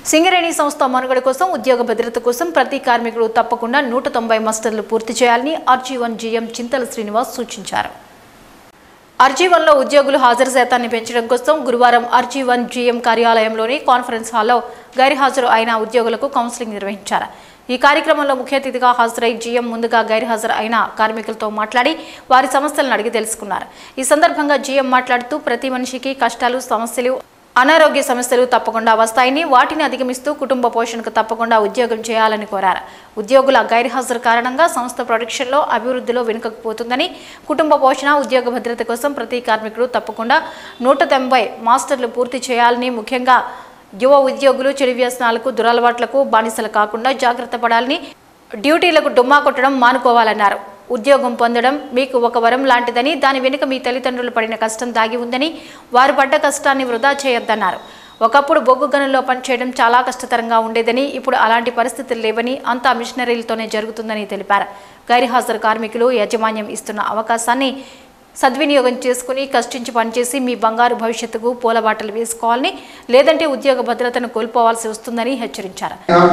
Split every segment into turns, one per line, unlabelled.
సింగరేణి సంస్థ మనుగడ కోసం ఉద్యోగ భద్రత కోసం ప్రతి కార్మికుడు తప్పకుండా 190 మస్టర్లు పూర్తి చేయాలని RG1 GM చింతల శ్రీనివాస్ సూచించారు. RG1లో ఉద్యోగులు హాజరు శాతాన్ని పెంచడం కోసం గురువారం RG1 GM కార్యాలయంలోని కాన్ఫరెన్స్ హాల్లో గైర్హాజరు అయిన ఉద్యోగులకు కౌన్సిలింగ్ నిర్వహించారు. ఈ కార్యక్రమంలో ముఖ్య అతిథిగా హాజరై GM ముందుగా గైర్హాజరు అయిన కార్మికులతో మాట్లాడి వారి సమస్యలను అడిగి తెలుసుకున్నారు. ఈ సందర్భంగా GM మాట్లాడుతూ ప్రతి మనిషికి కష్టాలు, సమస్యలు, అనారోగ్య సమస్యలు తప్పకుండా వస్తాయని, వాటిని అధిగమిస్తూ కుటుంబ పోషణకు తప్పకుండా ఉద్యోగం చేయాలని కోరారు. ఉద్యోగుల గైర్హాజరు కారణంగా సంస్థ ప్రొడక్షన్లో, అభివృద్ధిలో వెనుకకపోతుందని, కుటుంబ పోషణ, ఉద్యోగ భద్రత కోసం ప్రతి కార్మికుడు తప్పకుండా 190 మాస్టర్లు పూర్తి చేయాలని, ముఖ్యంగా యువ ఉద్యోగులు చెడు వ్యసనాలకు, దురలవాట్లకు బానిసలు కాకుండా జాగ్రత్త పడాలని, డ్యూటీలకు డుమ్మా కొట్టడం మానుకోవాలన్నారు. ఉద్యోగం పొందడం మీకు ఒక వరం లాంటిదని, దాని వెనుక మీ తల్లిదండ్రులు పడిన కష్టం దాగి ఉందని, వారు పడ్డ కష్టాన్ని వృధా చేయొద్దన్నారు. ఒకప్పుడు బొగ్గు గనుల్లో పనిచేయడం చాలా కష్టతరంగా ఉండేదని, ఇప్పుడు అలాంటి పరిస్థితులు లేవని, అంతా మిషనరీలతోనే జరుగుతుందని తెలిపారు. గైర్హాజరు కార్మికులు యాజమాన్యం ఇస్తున్న అవకాశాన్ని సద్వినియోగం చేసుకుని కష్టించి పనిచేసి మీ బంగారు భవిష్యత్తుకు పూలబాటలు వేసుకోవాలని, లేదంటే ఉద్యోగ భద్రతను కోల్పోవాల్సి వస్తుందని హెచ్చరించారు.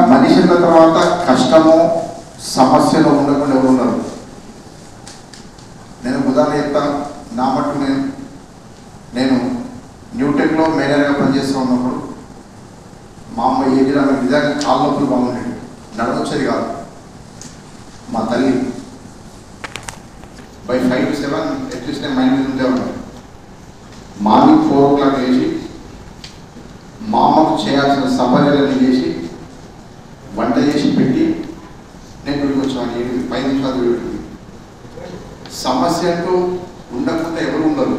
నేను ఉదాహరణ చెప్తాను. నా మట్టు నేను న్యూటెక్లో మేనేజర్గా పనిచేస్తూ ఉన్నప్పుడు మా అమ్మ ఏజ్లో ఆమె నిజంగా కాళ్ళ నొప్పులు బాగుండేది, నడవచ్చేది కాదు. మా తల్లి బై 5 to 7 అట్లీస్ట్ నేను మైండ్ మీద ఉండే ఉన్నాను. మార్నింగ్ 4 o'clock లేచి మా అమ్మకు చేయాల్సిన సపర్యలన్నీ చేసి వంట చేసి పెట్టి నేను వీడికి వచ్చాను. 5 నిమిషాలు వీడికి సమస్య అంటూ ఉండకుండా ఎవరు ఉండరు.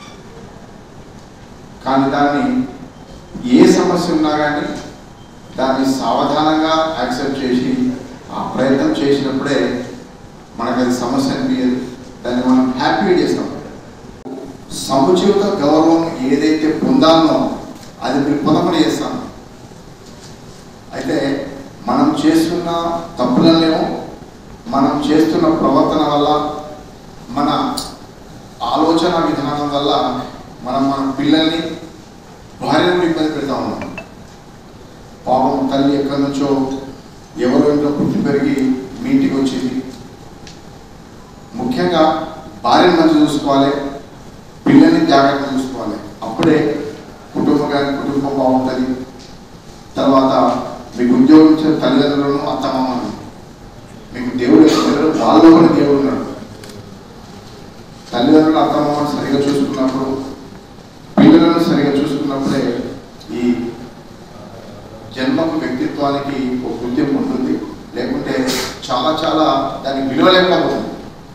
కానీ దాన్ని ఏ సమస్య ఉన్నా కానీ దాన్ని సావధానంగా యాక్సెప్ట్ చేసి ఆ ప్రయత్నం చేసినప్పుడే మనకు అది సమస్య అనిపించదు. దాన్ని మనం హ్యాపీగా చేస్తాం. సముచిత గౌరవం ఏదైతే పొందాలనో అది మీరు పొందమని చేస్తాం. అయితే మనం చేస్తున్న తప్పులనేమో మనం చేస్తున్న ప్రవర్తన వల్ల, మన ఆలోచన విధానం వల్ల మన పిల్లల్ని భార్యను ఇబ్బంది పెడతా ఉన్నాం. పాపం తల్లి ఎక్కడి నుంచో ఎవరో ఇంట్లో పుట్టి పెరిగి మీ ఇంటికి వచ్చింది. ముఖ్యంగా భార్యను మంచి చూసుకోవాలి, పిల్లల్ని జాగ్రత్తగా చూసుకోవాలి. అప్పుడే కుటుంబం బాగుంటుంది. తర్వాత మీకు ఉద్యోగం ఇచ్చిన తల్లిదండ్రులను, అత్తమామను, మీకు దేవుడు వాళ్ళలో కూడా దేవుడు ఉన్నాడు. తల్లిదండ్రులు, అత్తమామను సరిగా చూసుకున్నప్పుడు, పిల్లలను సరిగా చూసుకున్నప్పుడే ఈ జన్మకు, వ్యక్తిత్వానికి ఒక ఉద్యమం ఉంటుంది. లేకుంటే చాలా దానికి విలువ లేకపోతుంది.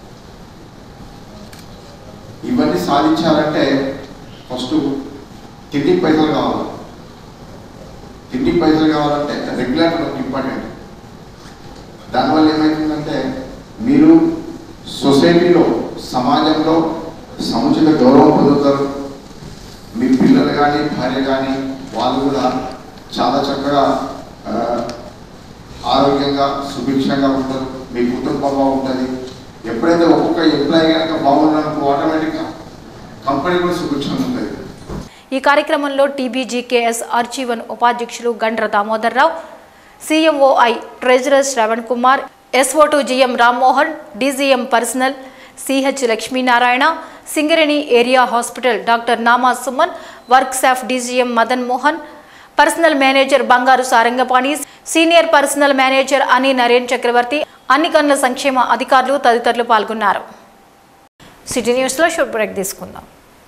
ఇవన్నీ సాధించాలంటే ఫస్ట్ తిండికి పైసలు కావాలి. తిండికి పైసలు కావాలంటే రెగ్యులర్ ఇంపార్టెంట్. దానివల్ల ఏమవుతుందంటే మీరు సొసైటీలో, సమాజంలో సముచిత గౌరవం పొందుతారు. మీ పిల్లలు కానీ, భార్య కానీ వాళ్ళు కూడా చాలా చక్కగా ఆరోగ్యంగా, సుభిక్షంగా ఉంటారు. మీ కుటుంబం బాగుంటుంది. ఎప్పుడైతే ఒక్కొక్క ఎంప్లాయీ కనుక బాగున్నప్పుడు ఆటోమేటిక్గా కంపెనీ కూడా సుభిక్షంగా ఉంటుంది.
ఈ కార్యక్రమంలో TBGKS RG1 ఉపాధ్యక్షులు Gandra Damodar Rao, CMOI treasurer Shravan Kumar, SO2 GM Rammohan, DGM personnel CH Lakshminarayana, Singareni area hospital doctor Nama Suman, workshop DGM Madan Mohan, personnel manager Bangaru Sarangapani, senior personal manager అని నరేన్ చక్రవర్తి, అన్ని గనుల సంక్షేమ అధికారులు తదితరులు పాల్గొన్నారు. సిటీ న్యూస్లో షార్ట్ బ్రేక్ తీసుకుందాం.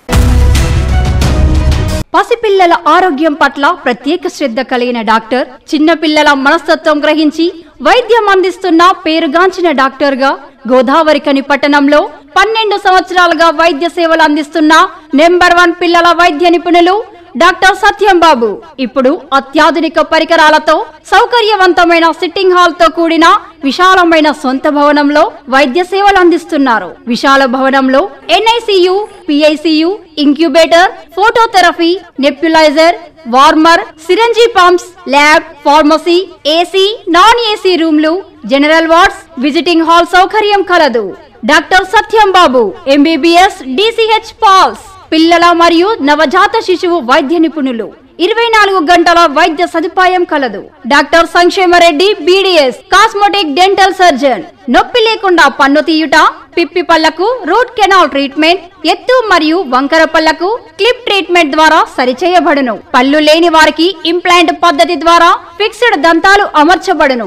పసిపిల్లల ఆరోగ్యం పట్ల ప్రత్యేక శ్రద్ధ కలిగిన డాక్టర్, చిన్నపిల్లల మనస్తత్వం గ్రహించి వైద్యం అందిస్తున్న పేరుగాంచిన డాక్టర్గా గోదావరిఖని పట్టణంలో 12 సంవత్సరాలుగా వైద్య సేవలు అందిస్తున్న నెంబర్ 1 పిల్లల వైద్య నిపుణులు డాక్టర్ సత్యం బాబు ఇప్పుడు అత్యాధునిక పరికరాలతో సౌకర్యవంతమైన సిట్టింగ్ హాల్ తో కూడిన విశాలమైన సొంత భవనంలో వైద్య సేవలు అందిస్తున్నారు. విశాల భవనంలో NICU, PICU, incubator, phototherapy, nebulizer, warmer, syringe pumps, lab, pharmacy, AC, non AC రూమ్లు, జనరల్ వార్డ్స్, విజిటింగ్ హాల్ సౌకర్యం కలదు. Doctor Satyam Babu MBBS DCH PALS, పిల్లల మరియు నవజాత శిశువు వైద్య నిపుణులు. 24 గంటల వైద్య సదుపాయం కలదు. Doctor Sankshema Reddy BDS cosmetic dental surgeon. నొప్పి లేకుండా పన్ను తీయుట, పిప్పి పళ్లకు రూట్ కెనాల్ ట్రీట్మెంట్, ఎత్తు మరియు వంకర పళ్లకు క్లిప్ ట్రీట్మెంట్ ద్వారా సరిచేయబడును. పళ్ళు లేని వారికి ఇంప్లాంట్ పద్ధతి ద్వారా ఫిక్స్డ్ దంతాలు అమర్చబడును.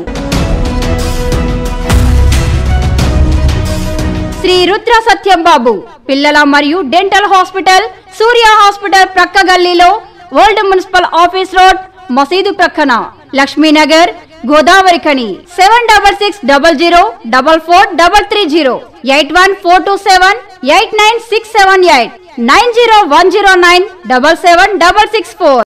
శ్రీ రుద్ర సత్యం బాబు పిల్లల మరియు డెంటల్ హాస్పిటల్, సూర్య హాస్పిటల్ ప్రక్క గల్లీలో, ఓల్డ్ మున్సిపల్ ఆఫీస్ రోడ్, మసీదు ప్రక్కన, లక్ష్మీనగర్, గోదావరి ఖని. 7600444330 8142789678 9010977664.